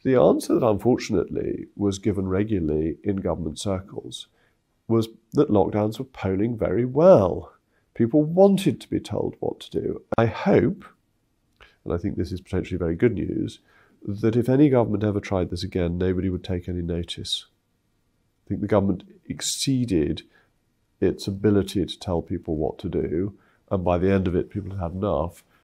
The answer that unfortunately was given regularly in government circles was that lockdowns were polling very well. People wanted to be told what to do. I hope, and I think this is potentially very good news, that if any government ever tried this again, nobody would take any notice. I think the government exceeded its ability to tell people what to do, and by the end of it, people had had enough,